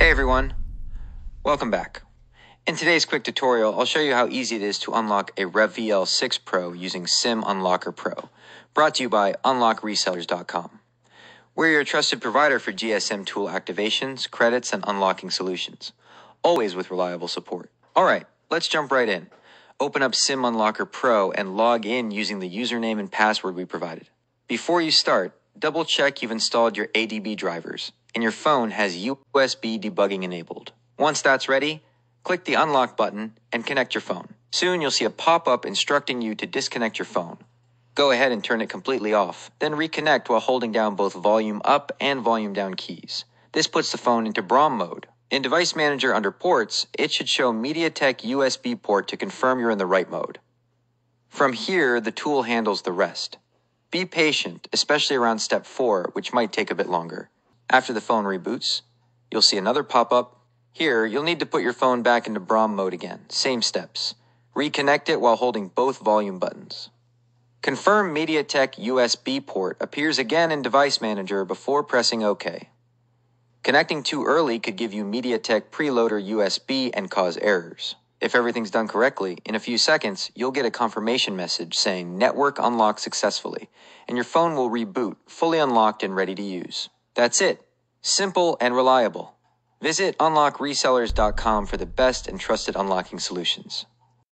Hey everyone, welcome back. In today's quick tutorial, I'll show you how easy it is to unlock a REVVL 6 Pro using SIM Unlocker Pro, brought to you by unlockresellers.com. We're your trusted provider for GSM tool activations, credits, and unlocking solutions, always with reliable support. Alright, let's jump right in. Open up SIM Unlocker Pro and log in using the username and password we provided. Before you start, double check you've installed your ADB drivers and your phone has USB debugging enabled. Once that's ready, click the unlock button and connect your phone. Soon you'll see a pop-up instructing you to disconnect your phone. Go ahead and turn it completely off, then reconnect while holding down both volume up and volume down keys. This puts the phone into BROM mode. In Device Manager under Ports, it should show MediaTek USB port to confirm you're in the right mode. From here, the tool handles the rest. Be patient, especially around step 4, which might take a bit longer. After the phone reboots, you'll see another pop-up. Here, you'll need to put your phone back into BROM mode again. Same steps. Reconnect it while holding both volume buttons. Confirm MediaTek USB port appears again in Device Manager before pressing OK. Connecting too early could give you MediaTek preloader USB and cause errors. If everything's done correctly, in a few seconds, you'll get a confirmation message saying network unlocked successfully, and your phone will reboot, fully unlocked and ready to use. That's it. Simple and reliable. Visit unlockresellers.com for the best and trusted unlocking solutions.